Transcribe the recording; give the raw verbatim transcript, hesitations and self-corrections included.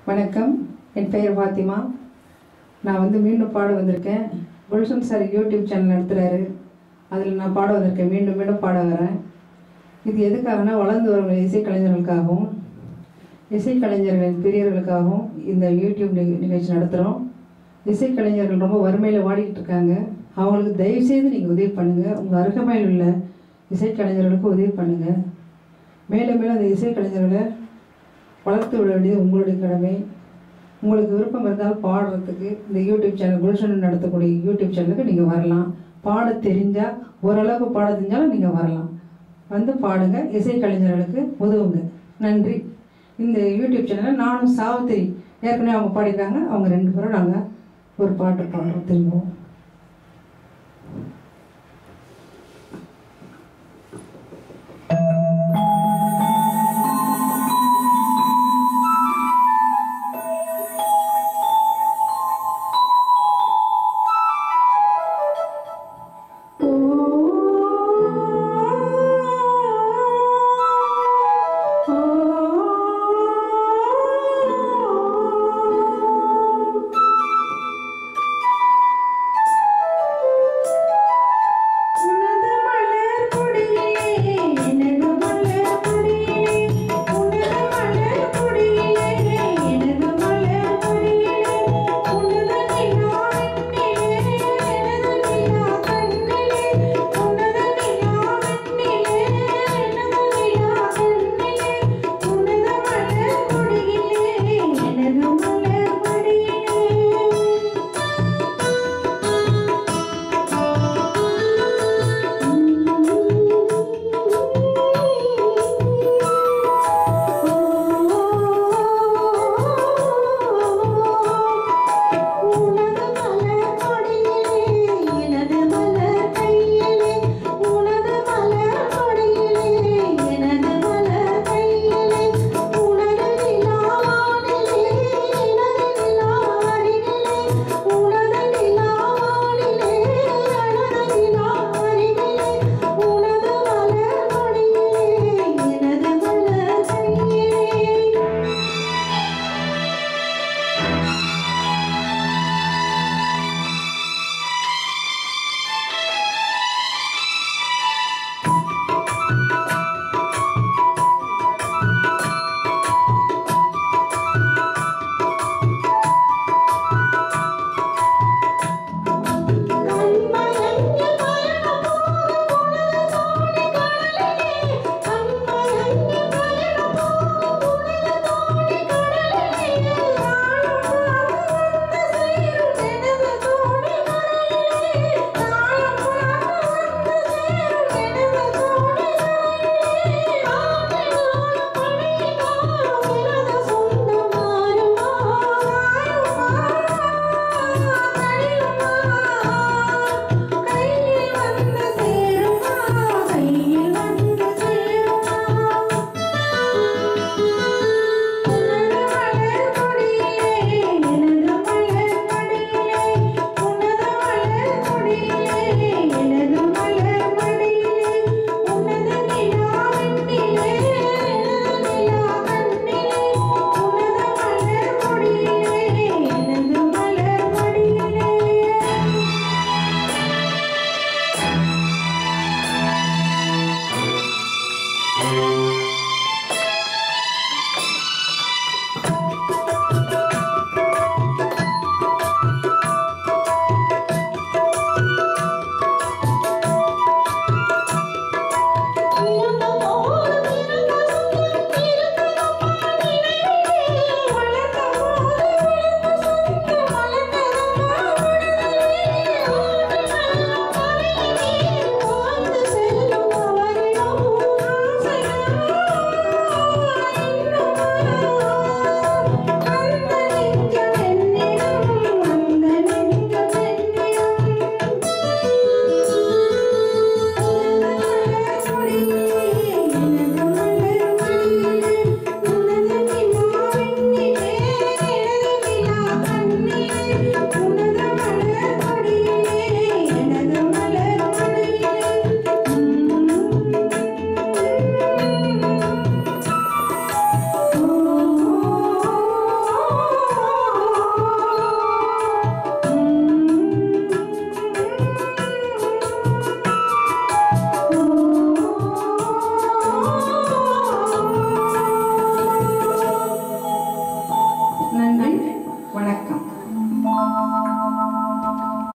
வணக்கம், என் பெயர் ஃபாத்திமா. நான் வந்து மீண்டும் பாட வந்திருக்கேன். குல்ஷன் சார் யூடியூப் சேனல் நடத்துகிறாரு. அதில் நான் பாட வந்திருக்கேன். மீண்டும் மீண்டும் பாட வரேன். இது எதுக்காகனா வளர்ந்து வரும் இசைக்கலைஞர்களுக்காகவும் இசைக்கலைஞர்களின் பிரியர்களுக்காகவும் இந்த யூடியூப் நிகழ்ச்சி நடத்துகிறோம். இசைக்கலைஞர்கள் ரொம்ப வறுமையில் வாடிக்கிட்டு இருக்காங்க. அவங்களுக்கு தயவுசெய்து நீங்கள் உதவி பண்ணுங்கள். உங்கள் அருகாமையில் உள்ள இசைக்கலைஞர்களுக்கு உதவி பண்ணுங்கள். மேலும் மேலும் அந்த இசைக்கலைஞர்களை வளர்த்து விட வேண்டியது உங்களுடைய கடமை. உங்களுக்கு விருப்பம் இருந்தால் பாடுறதுக்கு இந்த யூடியூப் சேனல் குல்ஷன் நடத்தக்கூடிய யூடியூப் சேனலுக்கு நீங்கள் வரலாம். பாட தெரிஞ்சால் ஓரளவுக்கு பாட தெரிஞ்சாலும் நீங்கள் வரலாம். வந்து பாடுங்க, இசைக்கலைஞர்களுக்கு உதவுங்க. நன்றி. இந்த யூடியூப் சேனலில் நானும் சாவித்திரி ஏற்கனவே அவங்க பாடியிருக்காங்க. அவங்க ரெண்டு பேரும் நாங்கள் ஒரு பாட்டு பாடுறோம் திரும்பவும்.